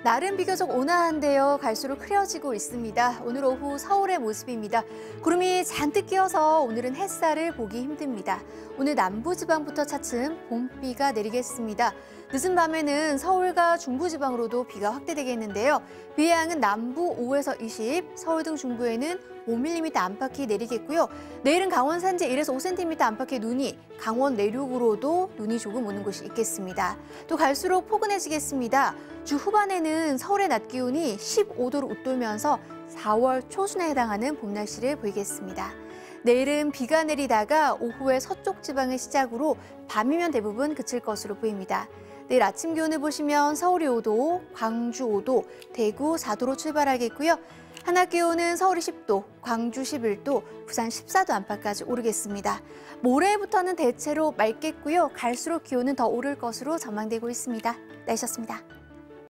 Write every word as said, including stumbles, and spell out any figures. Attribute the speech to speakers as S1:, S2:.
S1: 날은 비교적 온화한데요. 갈수록 흐려지고 있습니다. 오늘 오후 서울의 모습입니다. 구름이 잔뜩 끼어서 오늘은 햇살을 보기 힘듭니다. 오늘 남부지방부터 차츰 봄비가 내리겠습니다. 늦은 밤에는 서울과 중부지방으로도 비가 확대되겠는데요. 비의 양은 남부 오에서 이십, 서울 등 중부에는 오 밀리미터 안팎이 내리겠고요. 내일은 강원 산지 일에서 오 센티미터 안팎의 눈이, 강원 내륙으로도 눈이 조금 오는 곳이 있겠습니다. 또 갈수록 포근해지겠습니다. 주 후반에는 서울의 낮 기온이 십오 도를 웃돌면서 사월 초순에 해당하는 봄 날씨를 보이겠습니다. 내일은 비가 내리다가 오후에 서쪽 지방을 시작으로 밤이면 대부분 그칠 것으로 보입니다. 내일 아침 기온을 보시면 서울이 오 도, 광주 오 도, 대구 사 도로 출발하겠고요. 한낮 기온은 서울이 십 도, 광주 십일 도, 부산 십사 도 안팎까지 오르겠습니다. 모레부터는 대체로 맑겠고요. 갈수록 기온은 더 오를 것으로 전망되고 있습니다. 날씨였습니다.